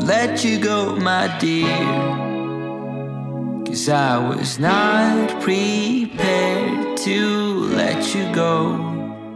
let you go, my dear. 'Cause I was not prepared to let you go.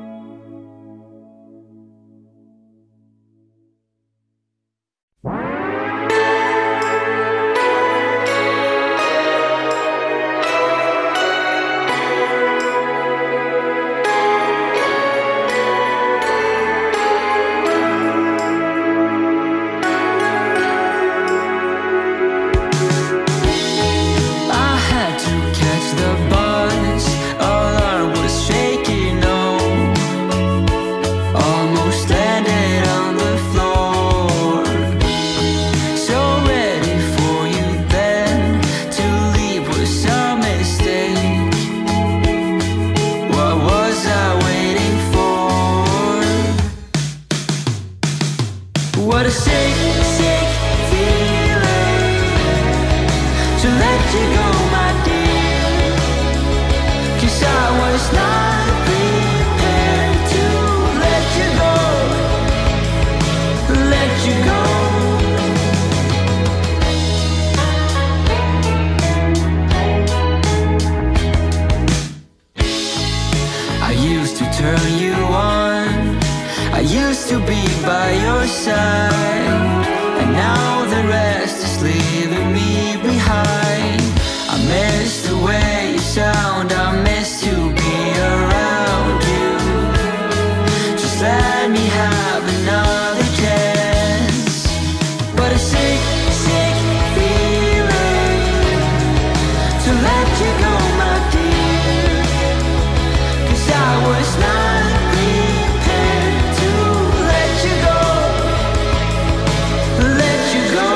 What a sick, sick feeling to let you go, my dear. 'Cause I was not prepared to let you go, let you go. I used to turn you on, I used to be by your side, and now the rest is leaving me behind. I miss the way you sound, I miss to be around you. Just let me have another chance. But a sick, sick feeling to let you go, my dear. 'Cause I was not prepared to let you go, let you go.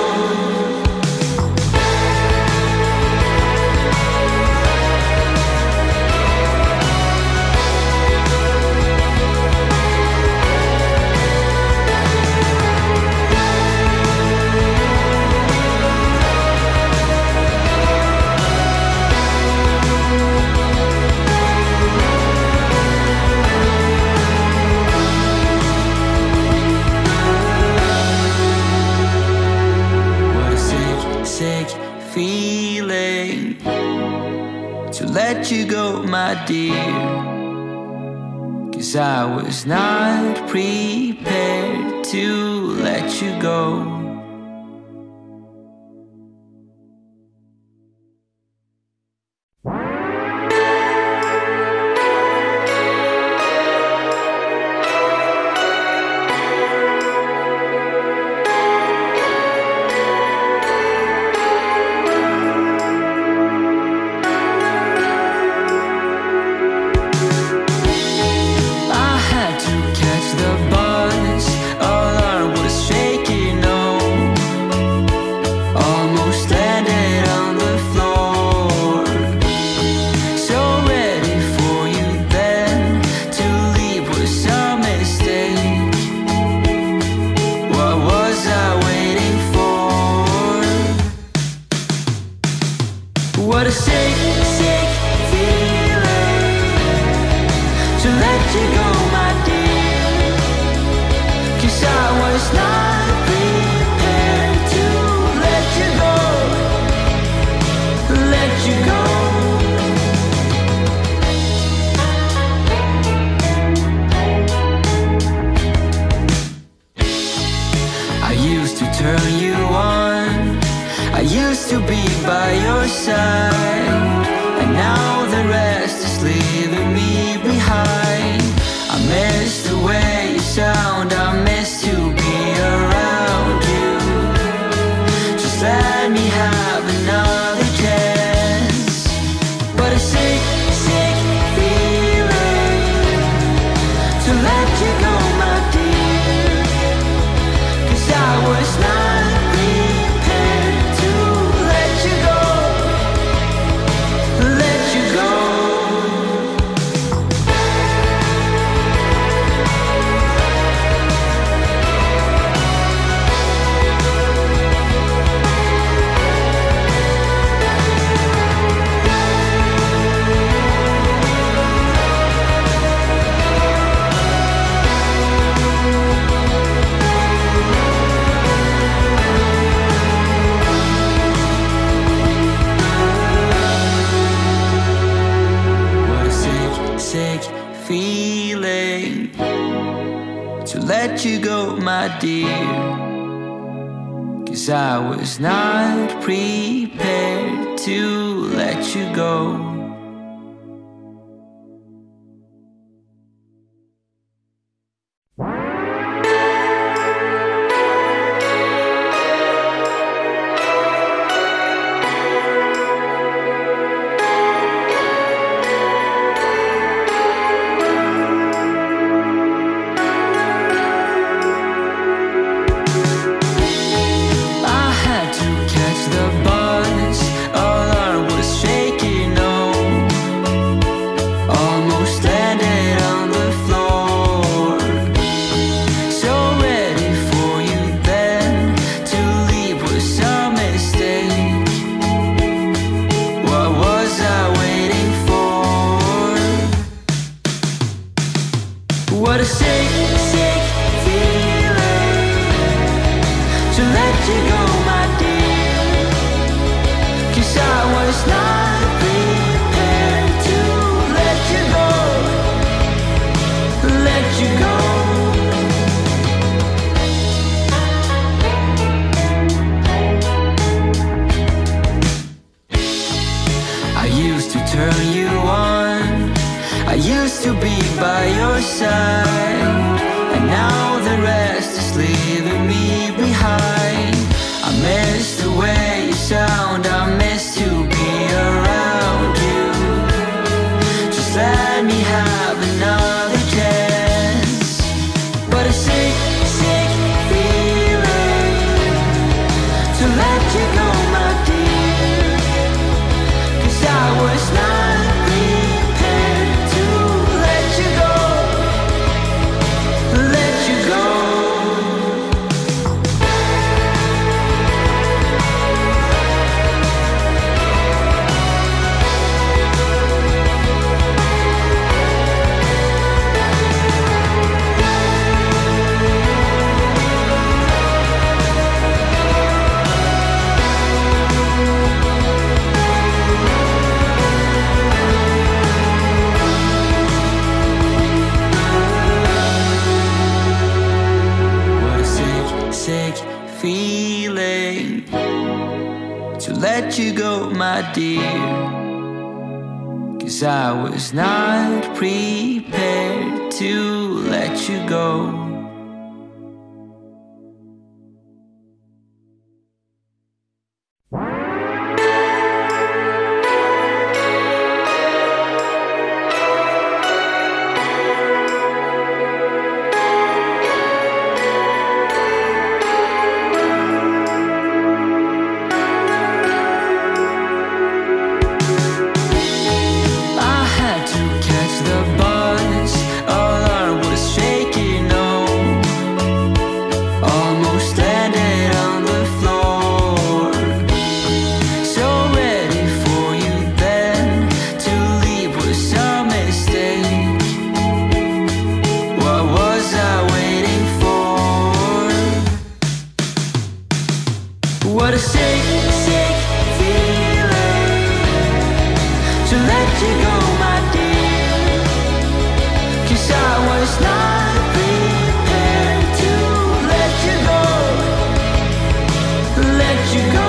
Sick feeling to let you go, my dear. 'Cause I was not prepared to let you go. What a sick, sick feeling to let you go, my dear. 'Cause I was not prepared to let you go, let you go. I used to turn you on, I used to be by your side, and now the rest is leaving me behind. I miss the way you sound, I miss to be around you. Just let me have another chance. But a sick, sick feeling to let you go, my dear. 'Cause I was not prepared to let you go, let you go. feeling to let you go, my dear, 'cause I was not prepared to let you go. What a sick, sick feeling to let you go, my dear, 'cause I was not prepared to let you go, let you go. I used to turn you on, I used to be by your side, and now the rest is leaving me behind. I miss the way you sound, I miss to be around you. Just let me have another chance. What a sick, sick feeling to let you go, my dear, 'cause I was not prepared to let you go, let you go. Sick feeling to let you go, my dear, 'cause I was not prepared to let you go. What a sick, sick feeling to let you go, my dear, 'cause I was not prepared to let you go, let you go.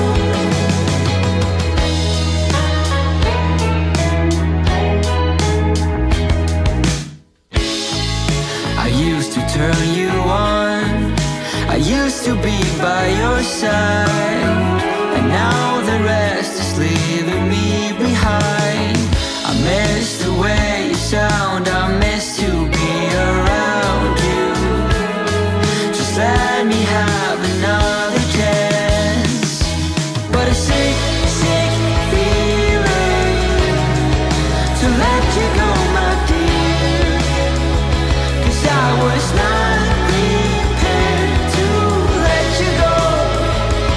I used to turn you on, I used to be by your side, and now the rest is leaving me behind. I miss the way you sound, I miss to be around you. Just let me have another chance. But a sick, sick feeling to let you go, my dear, 'cause I was not prepared to let you go,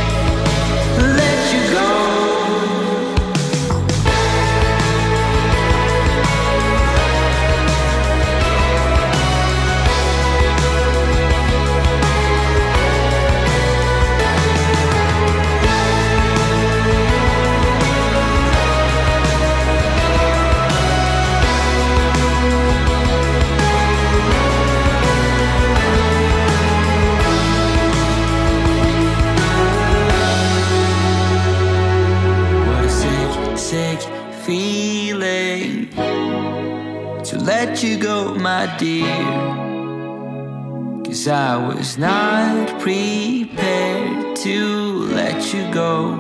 you go, my dear. 'Cause I was not prepared to let you go.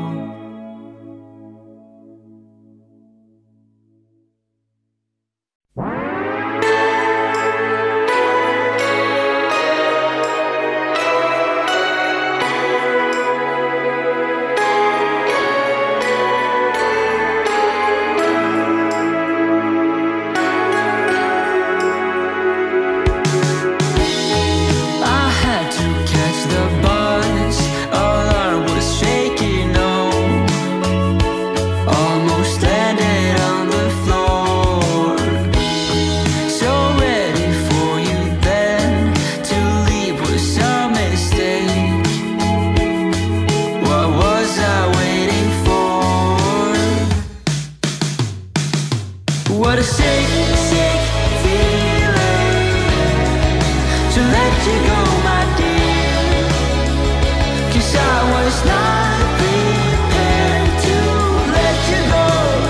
What a sick, sick feeling to let you go, my dear. 'Cause I was not prepared to let you go,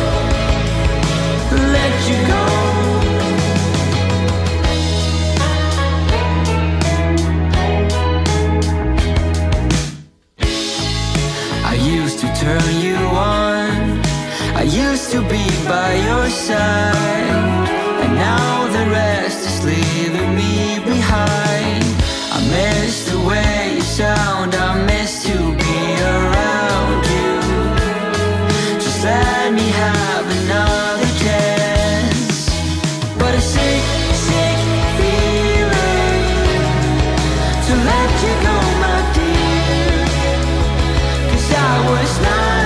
let you go. I used to turn you on, I used to be by your side, and now the rest is leaving me behind. I miss the way you sound, I miss to be around you. Just let me have another chance. But a sick, sick feeling to let you go, my dear. 'Cause I was not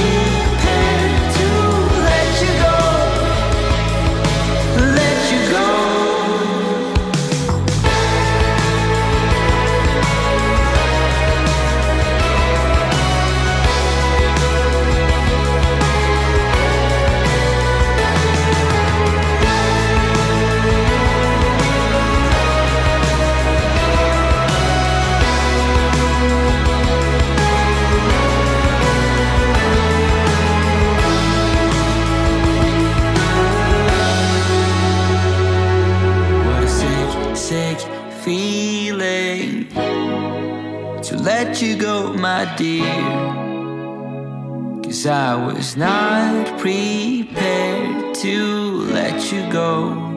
feeling to let you go, my dear. 'Cause I was not prepared to let you go.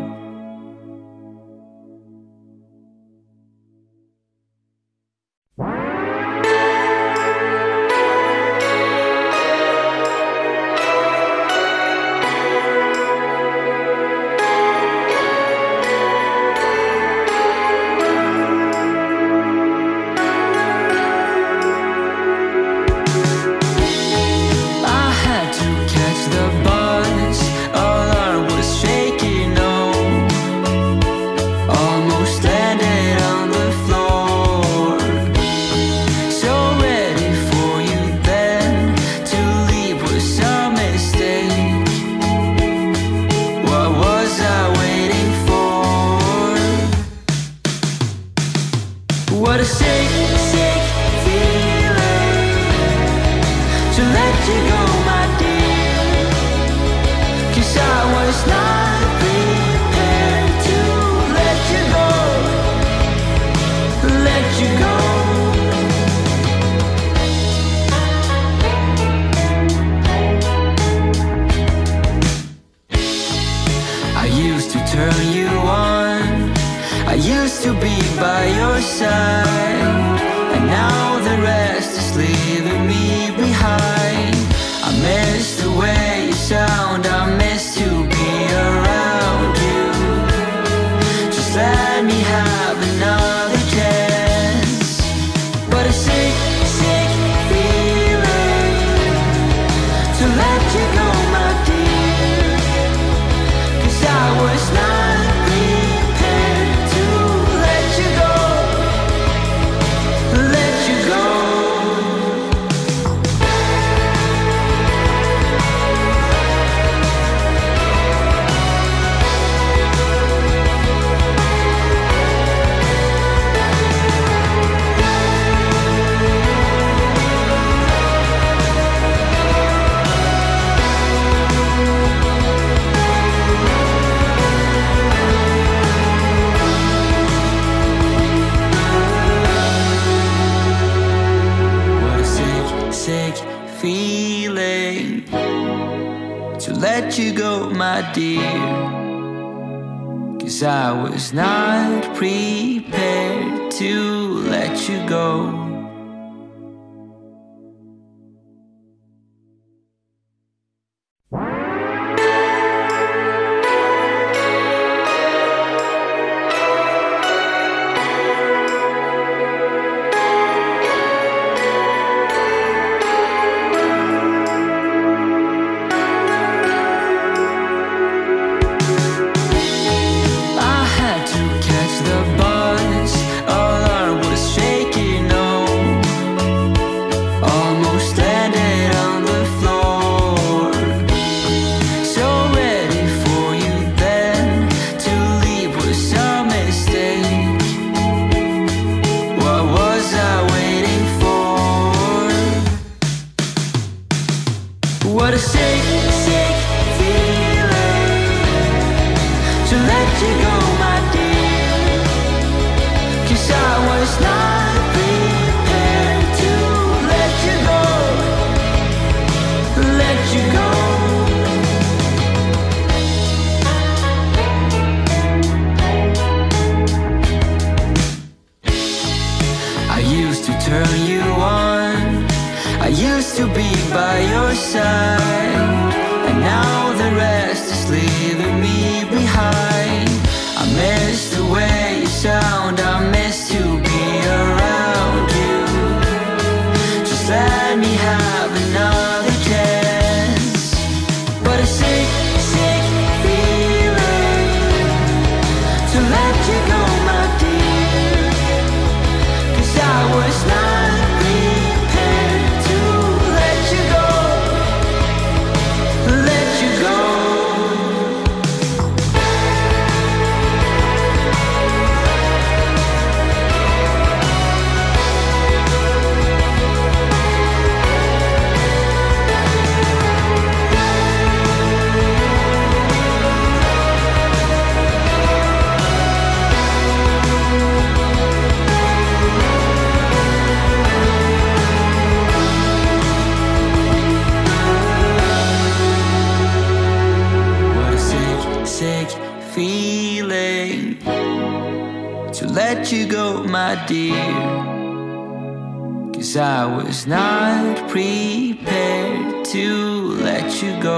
What a sick, sick feeling to let you go, my dear. 'Cause I was not prepared to let you go, let you go. I used to turn you on, I used to be by your side, and now the rest is leaving me behind. I miss the way you sound, I miss to be around you. Just let me have another chance. But a sick, sick feeling to let you go, my dear. 'Cause I was not prepared to let you go, let you go. let you go, my dear. 'Cause I was not prepared to let you go. What a sick, sick feeling to let you go, my dear. 'Cause I was not prepared to let you go, let you go. I used to turn you on, I used to be by your side, and now the rest is leaving me behind. I miss the way you sound, I miss to be around you. Just let me have another chance. But a sick, sick feeling to let you go, my dear. 'Cause I was not feeling to let you go, my dear. 'Cause I was not prepared to let you go.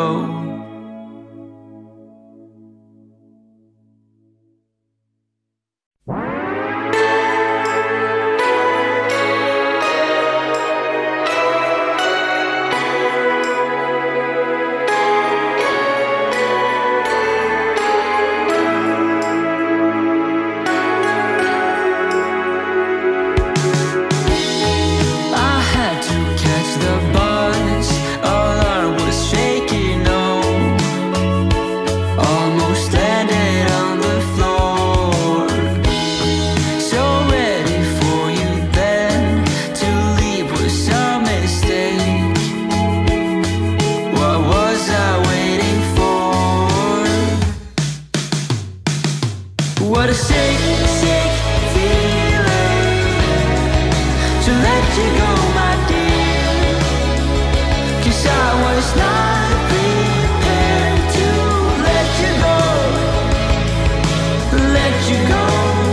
What a sick, sick feeling to let you go, my dear. 'Cause I was not prepared to let you go, let you go.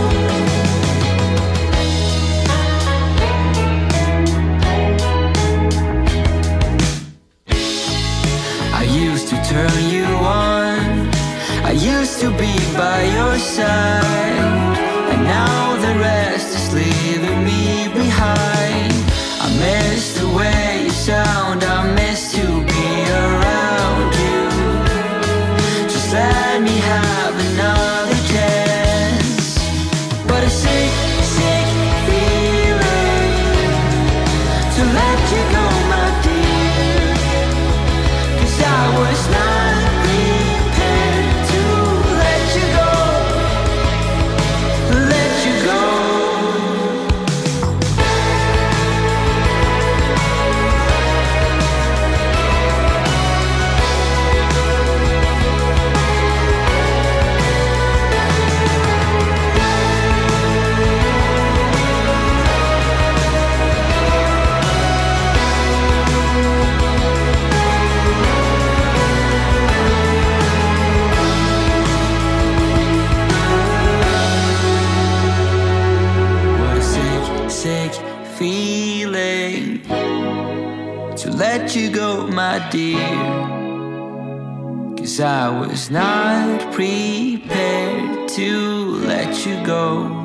I used to turn you on, I used to be by your side, let you go, my dear. 'Cause I was not prepared to let you go.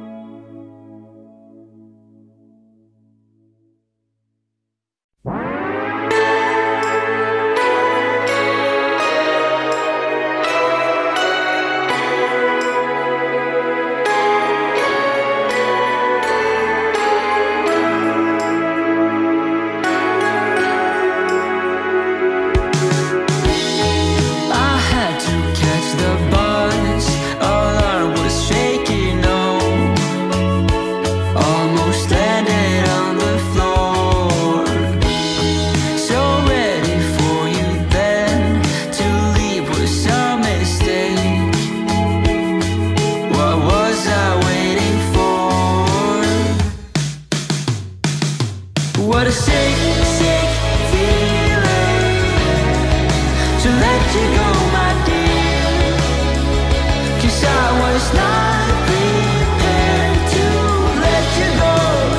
What a sick, sick feeling to let you go, my dear. 'Cause I was not prepared to let you go,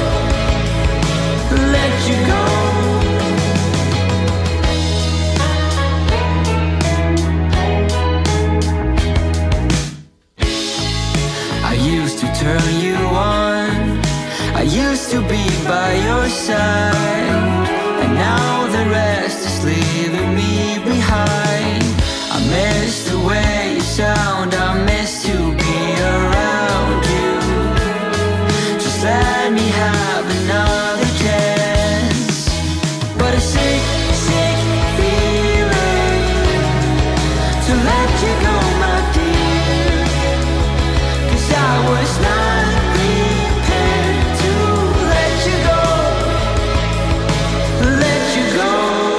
let you go. I used to turn you on, I used to be by your side, and now the rest is leaving me behind. I miss the way you sound, I miss to be around you. Just let me have another chance. What a sick, sick feeling to let you go, my dear. 'Cause I was not prepared to let you go, let you go.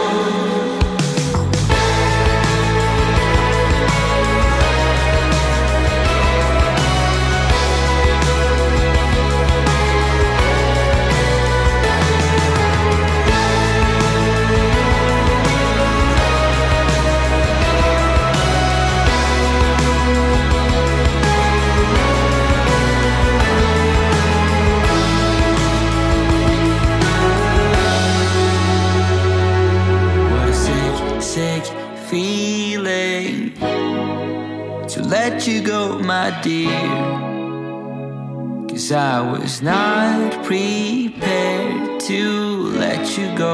Sick feeling to let you go, my dear. 'Cause I was not prepared to let you go.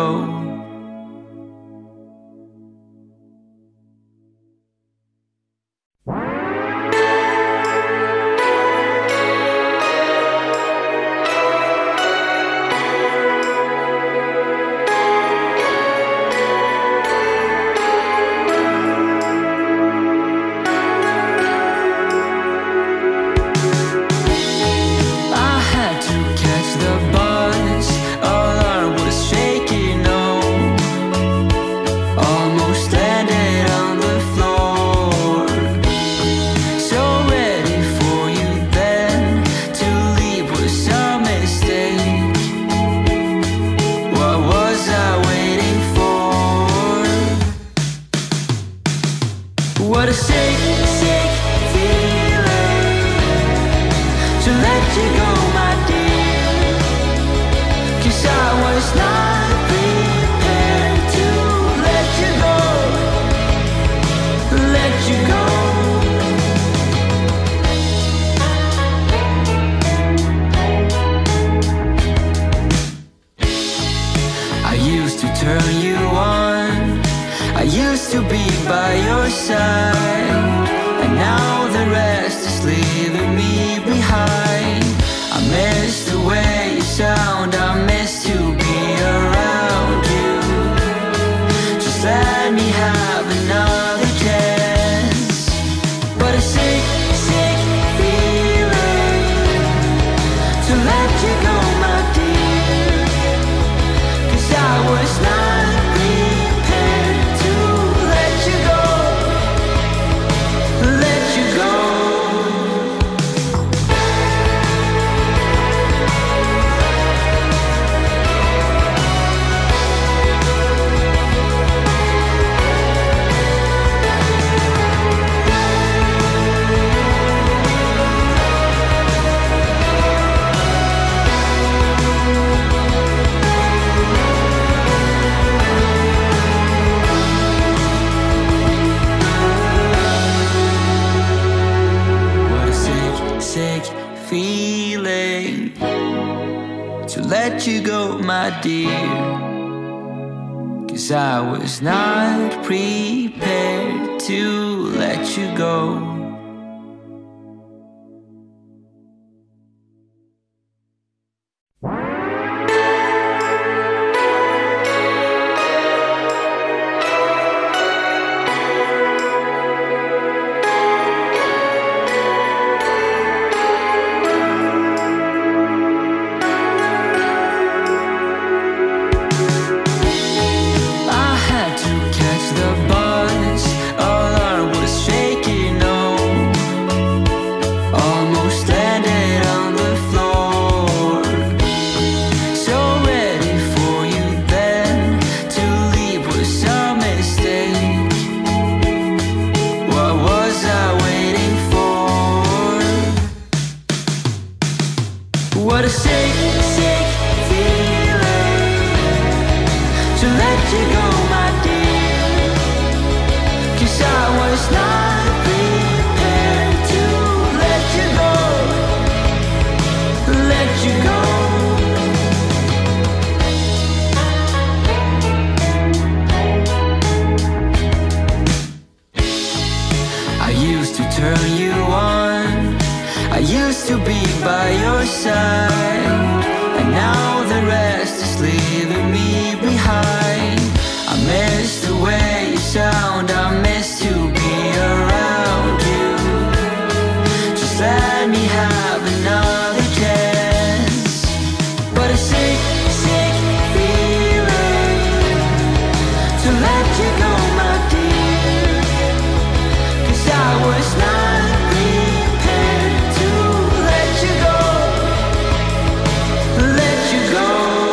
What a sick, sick feeling to let you go, my dear. 'Cause I was not prepared to let you go, let you go. I used to turn you on, I used to be by your side, and now the rest is leaving me behind. I miss the way you sound, I miss to be around. feeling to let you go, my dear, 'cause I was not prepared to let you go. What a sick, sick feeling to let you go, my dear, 'cause I was not prepared to let you go, let you go. I used to turn you on, I used to be by your side, and now the rest is leaving me behind. I miss the way you sound, I miss to be around you. Just let me have another chance. What a sick, sick feeling to let you go, my dear, 'cause I was not prepared to let you go, let you go.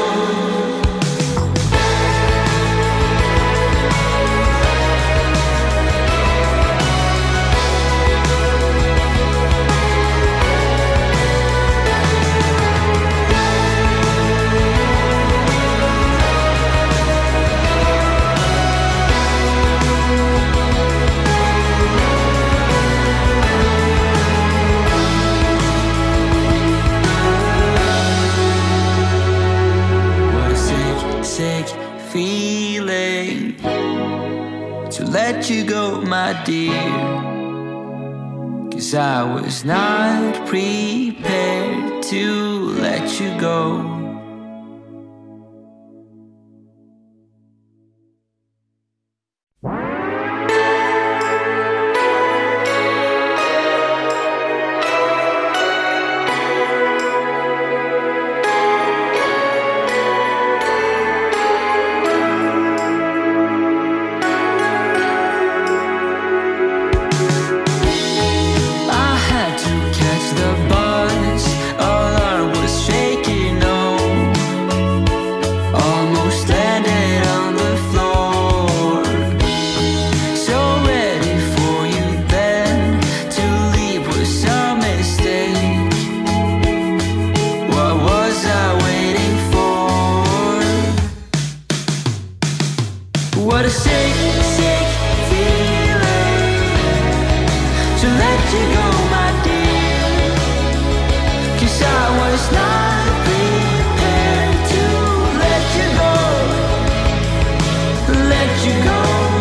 Sick feeling to let you go, my dear, 'cause I was not prepared to let you go. What a sick, sick feeling to let you go, my dear, 'cause I was not prepared to let you go, let you go.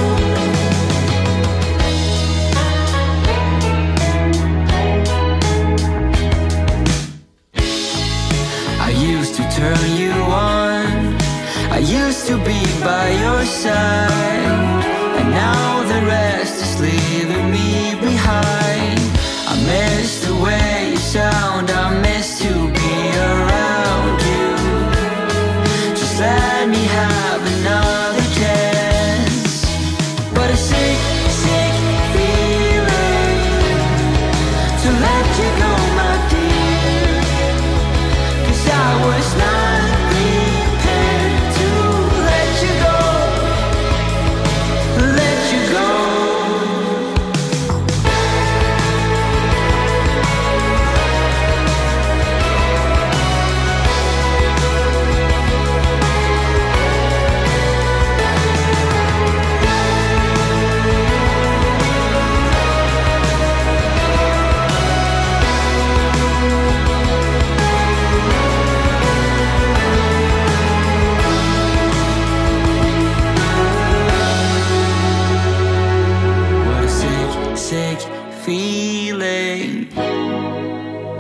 I used to turn you on, I used to be by your side, and now the rest is leaving me behind. I miss the way you sound, I miss to be around you. Just let me have another chance. What a sick, sick feeling to let you go, my dear, 'cause I was not prepared to let you go,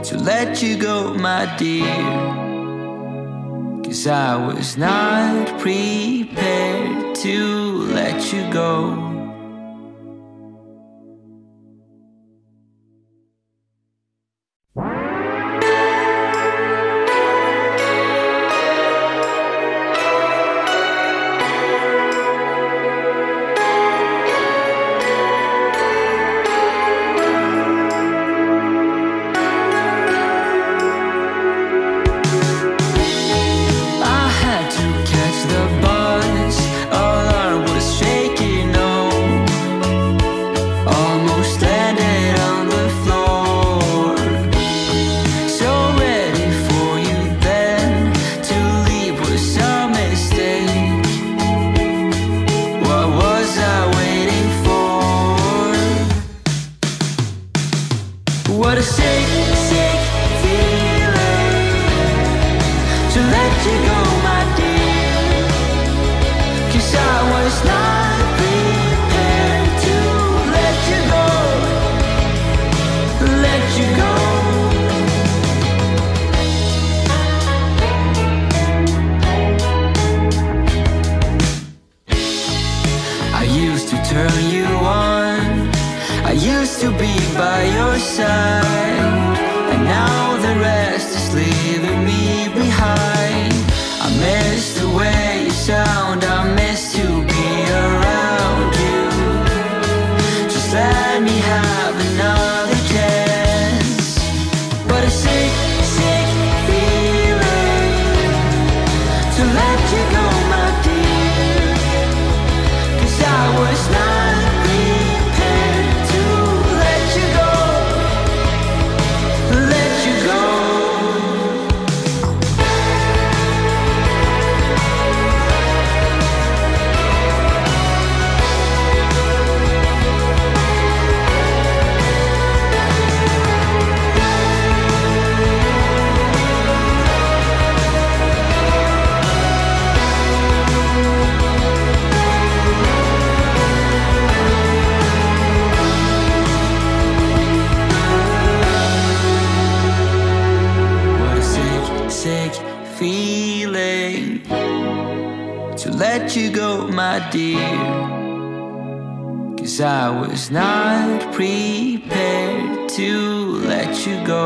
to let you go, my dear. 'Cause I was not prepared to let you go. What a sick, sick feeling to let you go, my dear. 'Cause I was not prepared to let you go, let you go. I used to turn you on, I used to be by your side, and now the rest is leaving me behind. I miss the way you sound, I miss to be around you. Just let me have another chance. But a sick, sick feeling to let you go, my dear. 'Cause I was not prepared to let you go, let you go. Sick feeling to let you go, my dear. 'Cause I was not prepared to let you go.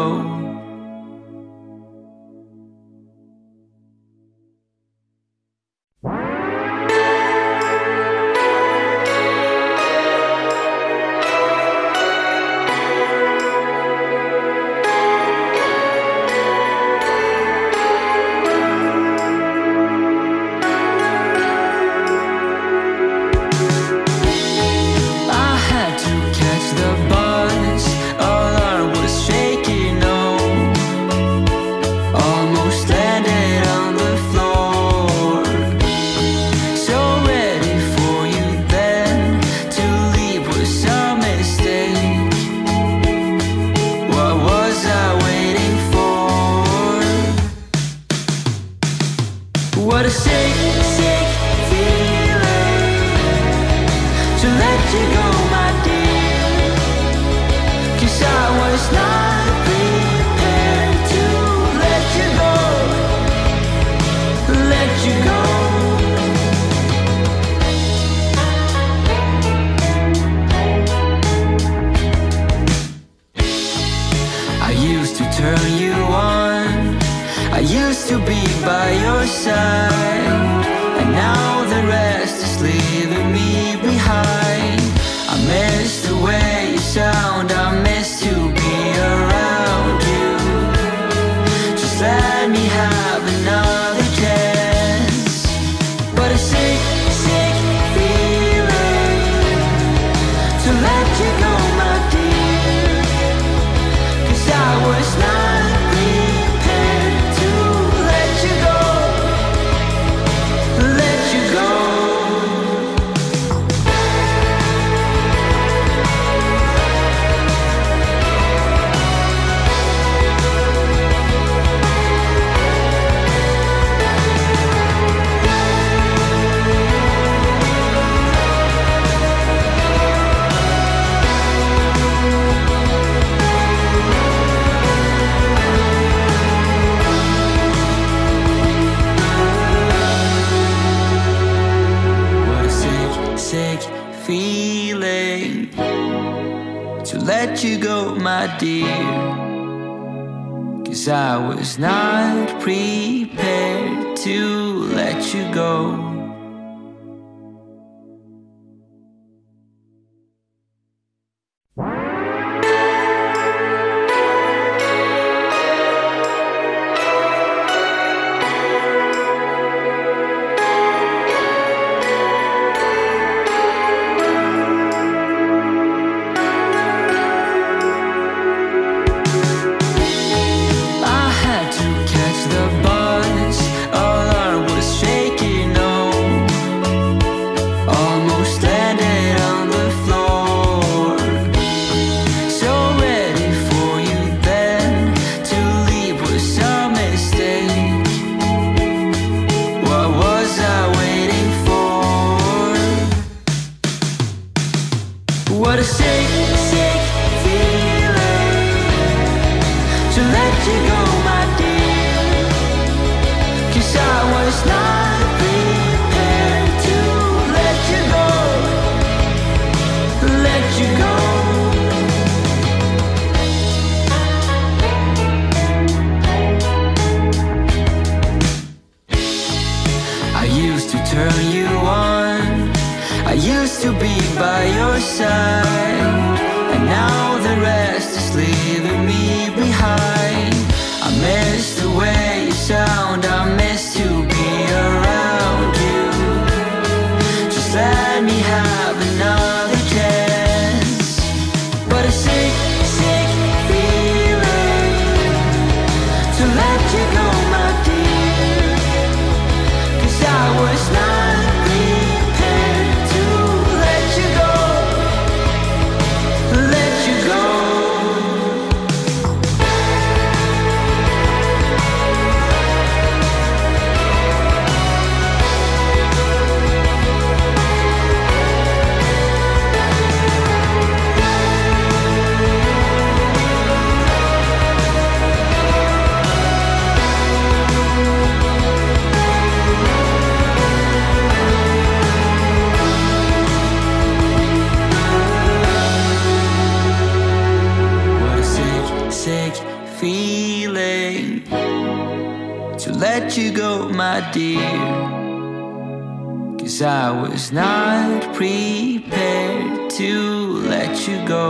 What a sick, sick feeling to let you go, my dear. 'Cause I was not prepared to let you go, let you go. I used to turn you on, I used to be by your side, and now the rest is leaving me behind. I miss the way you sound, I miss to be around you. Just let me have another chance. But a sick, sick feeling to let you go, my dear. 'Cause I was not prepared to let you go, let you go. dear, 'cause I was not prepared to let you go. What a sick, sick feeling to let you go, my dear, 'cause I was not prepared to let you go, let you go. I used to turn you on, I used to be by your side, and now the rest is leaving me behind. I miss the way you sound, I miss to be around you. Just let me have another chance. But a sick, sick feeling to let you go, my dear, 'cause I was not feeling to let you go, my dear, 'cause I was not prepared to let you go.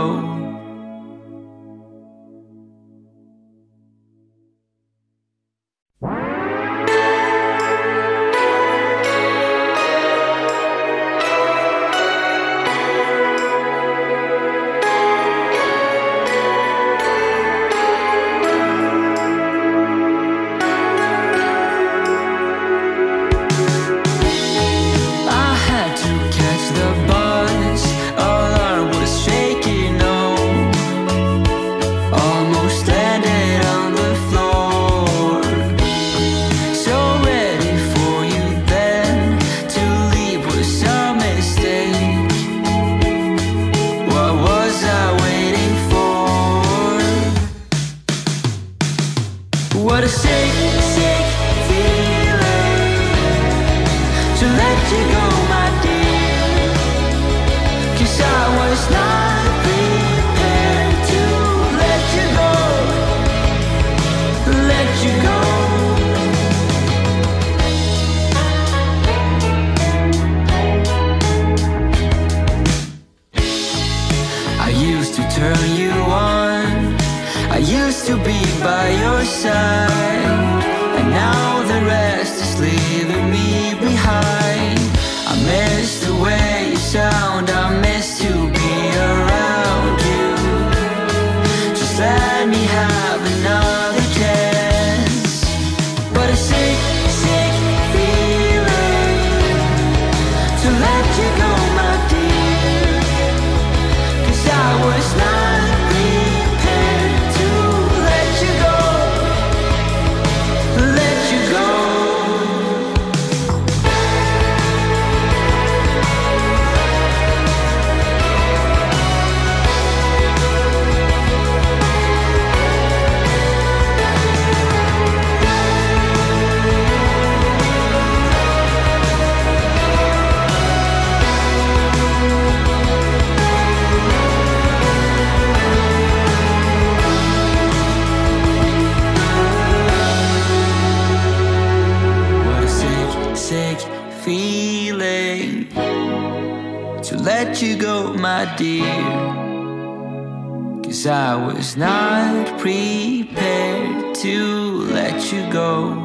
What a sick, sick feeling to let you go, my dear, 'cause I was not prepared to let you go, let you go. I used to turn you on, I used to be by your side, and now the rest is leaving me behind. I miss the way you sound, I miss to be around you. Just let me have another chance. But a sick, sick feeling to let you go, my dear, 'cause I was not prepared to let you go, let you go, my dear. 'Cause I was not prepared to let you go.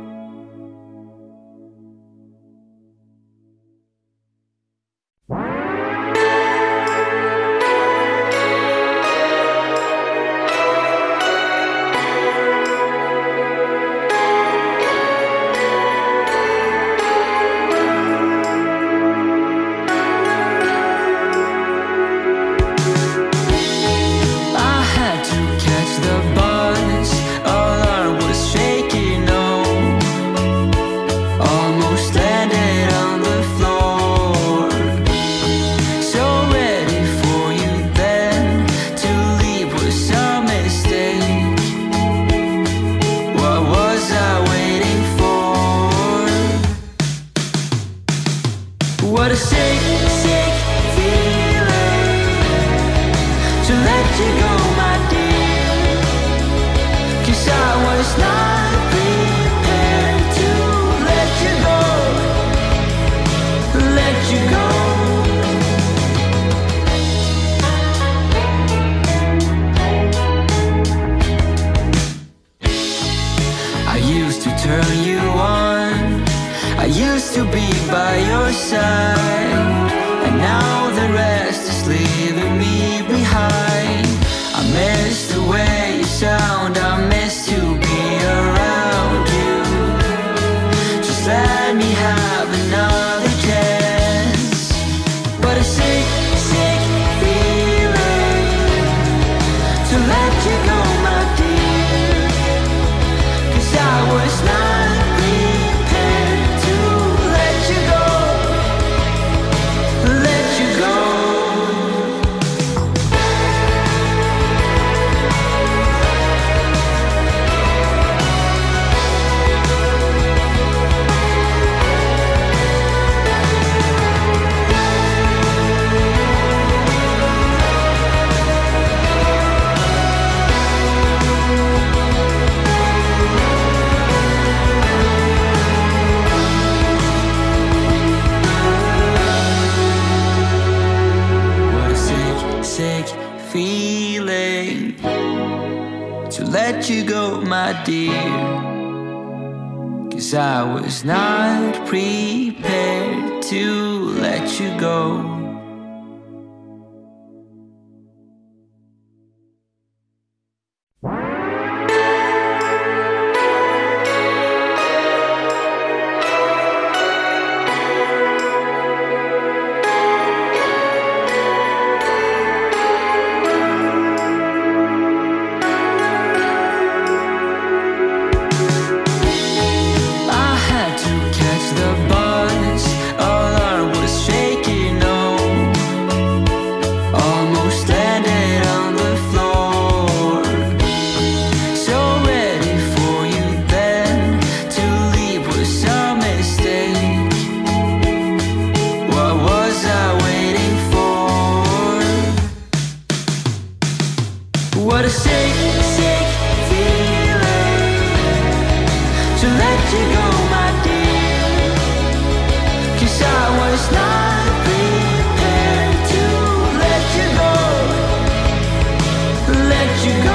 What a sick, sick feeling to let you go, my dear. 'Cause I was not prepared to let you go, let you go. I used to turn you on, I used to be by your side, and now the rest is leaving me behind. I miss the way you sound, I miss to be around you. Just let me have another chance. But a sick, sick feeling to let you go, my dear. 'Cause I was not prepared to let you go, let you go. Sick feeling to let you go, my dear. 'Cause I was not prepared to let you go. What a sick, sick feeling to let you go, my dear. 'Cause I was not prepared to let you go, let you go.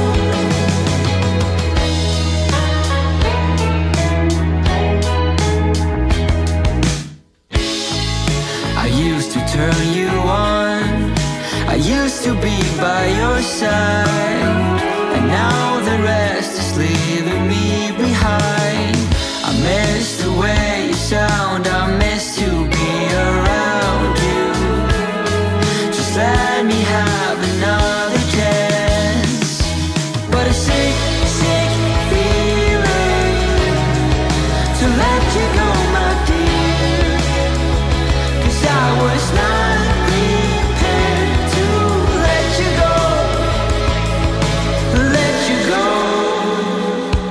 I used to turn you on, I used to be by your side, and now the rest is leaving me behind. I miss the way you sound, I miss to be around you. Just let me have another chance. But a sick, sick feeling to let you go, my dear. 'Cause I was not prepared to let you go, let you go.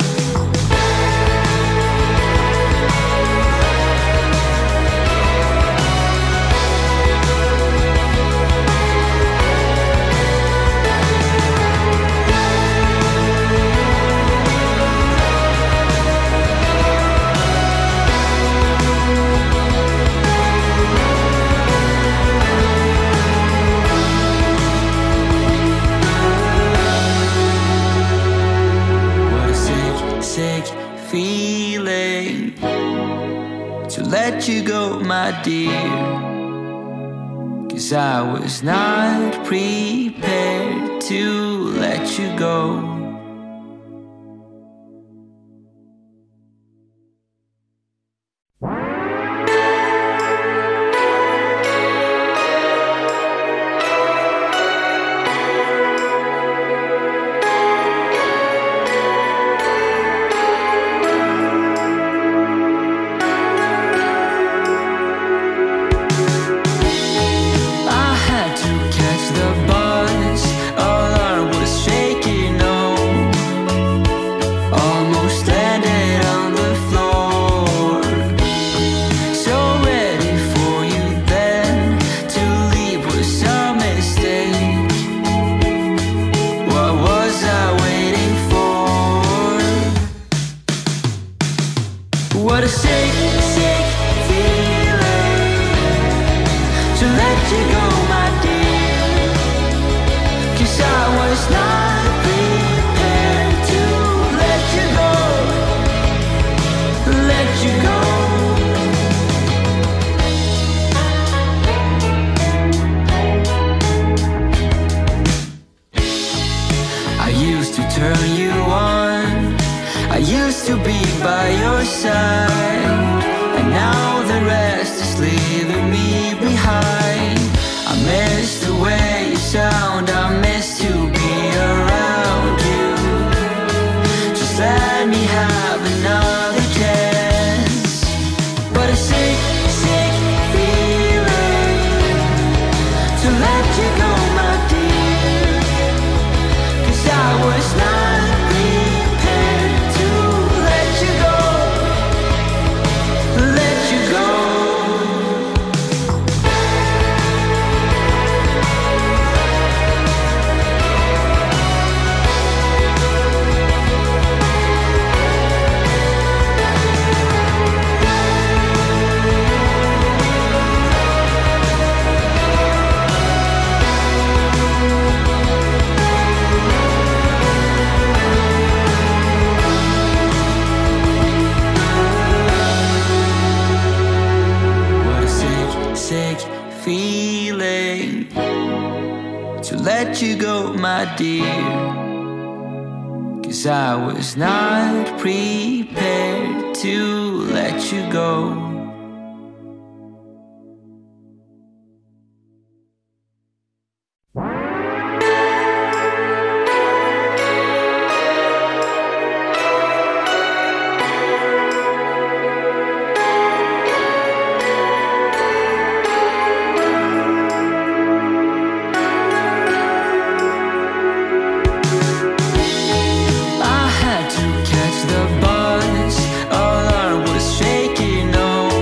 feeling to let you go, my dear, 'cause I was not prepared to let you go. What a sick, sick feeling to let you go, my dear, 'cause I was not prepared to let you go, let you go. I used to turn you on, I used to be by your side, and now the rest is leaving me behind. I miss the way you sound, I miss to be around you. Just let me have another chance. But a sick, sick feeling to let you go, my dear, 'cause I was not prepared to let you go, let you go. What a sick, sick feeling to let you go, my dear, 'cause I was not prepared to let you go. I had to catch the bus, all I was shaking on,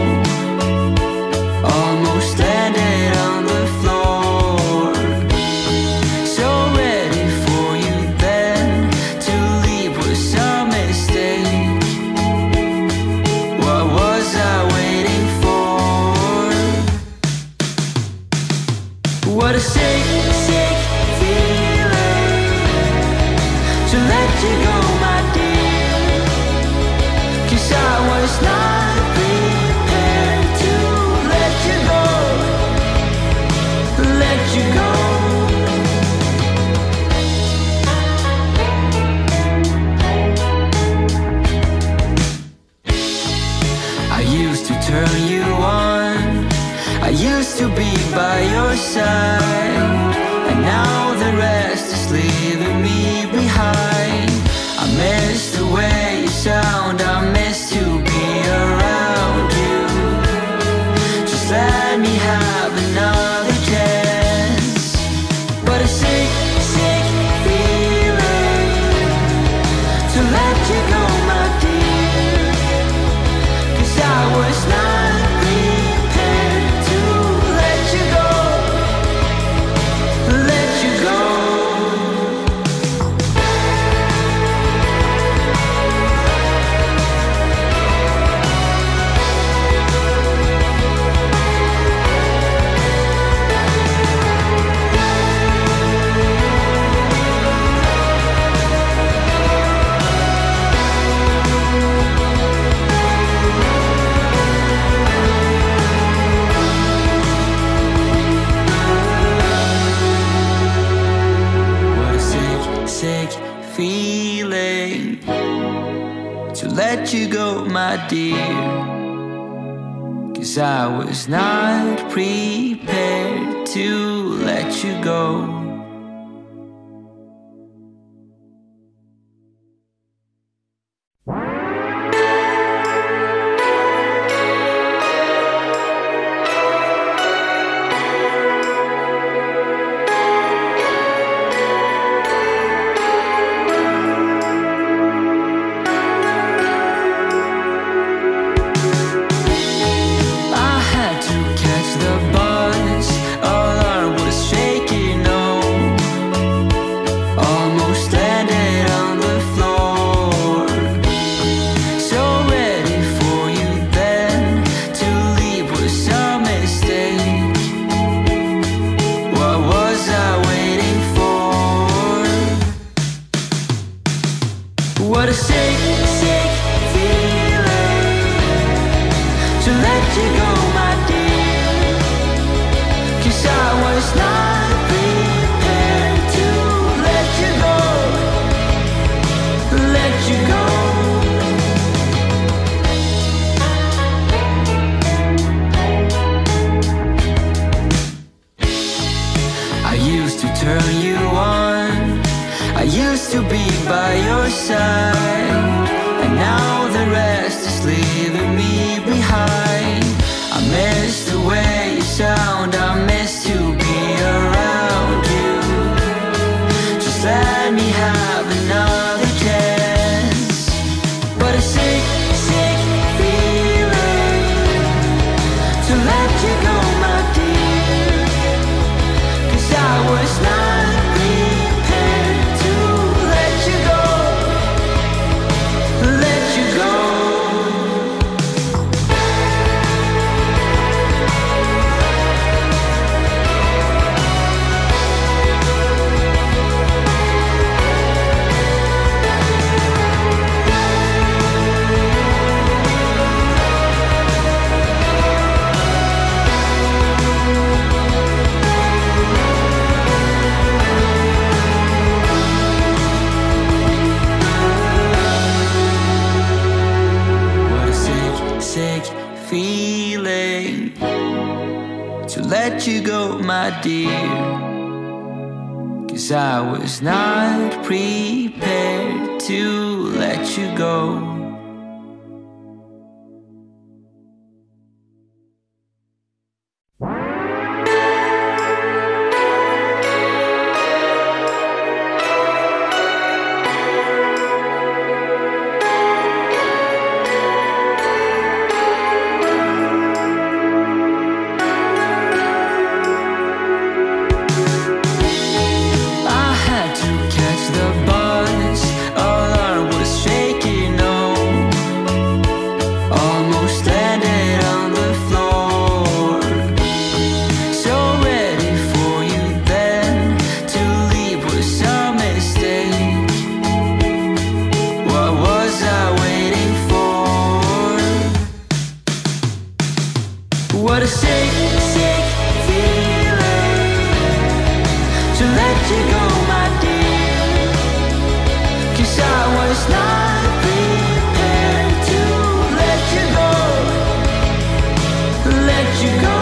almost landed on the floor. So ready for you then, to leave was some mistake. What was I waiting for? What a sick, sick feeling to let you go, my dear, 'cause I was not prepared to let you go, let you go. I used to turn you on, I used to be by your side, and now the rest is leaving me behind. I miss the way you sound, I miss to be around you. Just let me have another chance. But a sick, sick feeling to let you go, my dear, 'cause I was not prepared to let you go, let you go. feeling to let you go, my dear. 'Cause I was not prepared to let you go. What a sick, sick feeling to let you go, my dear. 'Cause I was not prepared to let you go, let you go. I used to turn you on, I used to be by your side, and now the rest is leaving me behind. I miss the way you sound, I miss to be around you. Just let me have another chance. But a sick, sick feeling to let you go, my dear. 'Cause I was not prepared to let you go, let you go. What a sick, sick feeling to let you go, my dear. 'Cause I was not prepared to let you go. I had to catch the bus, alarm was shaking, oh, almost landed on the floor. So ready for you then, to leave was a mistake. What was I waiting for? What a sick, sick feeling to let you go, my dear. 'Cause I was not prepared to let you go, let you go.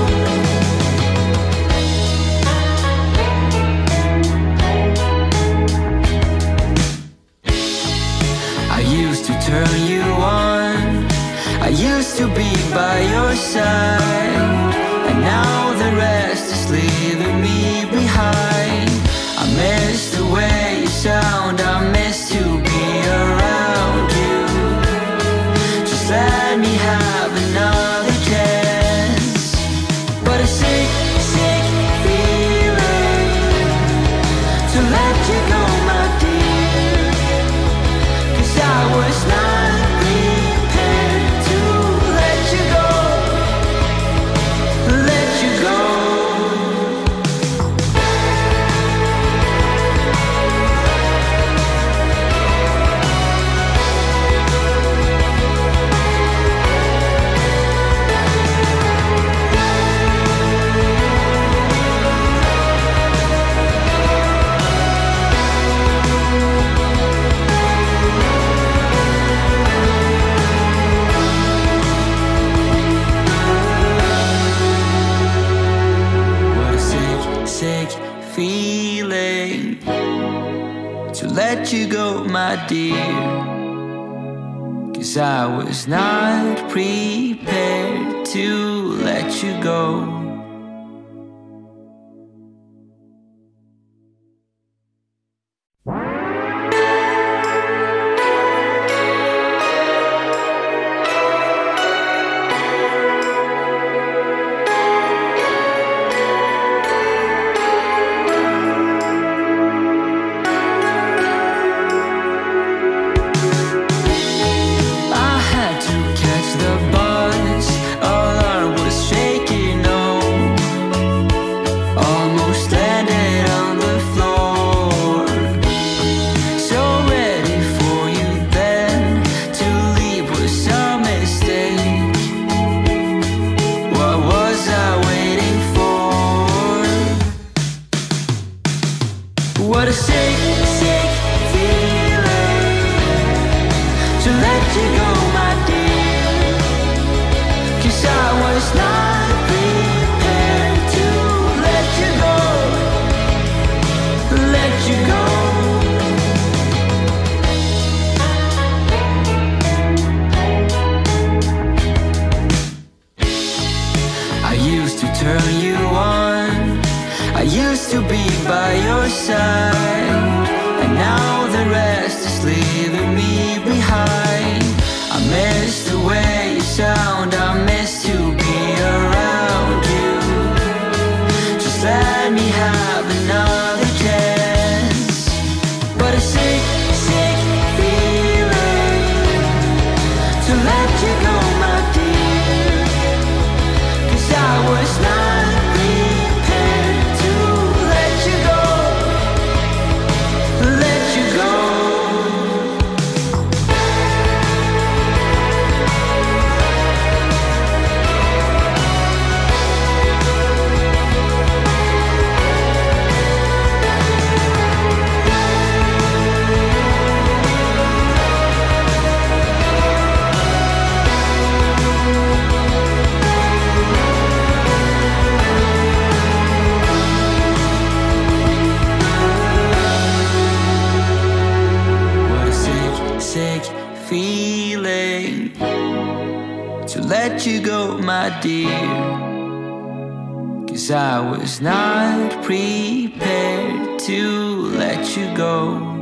I used to turn you on, I used to be by your side, and now the rest is leaving me behind. I miss the way you sound, I miss to be around you. Just let me have another chance. But a sick, sick feeling to let you go, my dear. 'Cause I was not prepared to let you go, let you go. dear, 'cause I was not prepared to let you go. What a sick, sick feeling to let you go, my dear, 'cause I was not prepared to let you go, let you go. I used to turn you on, I used to be by your side, and now the rest is leaving me behind. I miss the way you sound, I miss to be around you. Just let me have another chance. What a sick, sick feeling to let you go, my dear, 'cause I was not feeling to let you go, my dear, 'cause I was not prepared to let you go.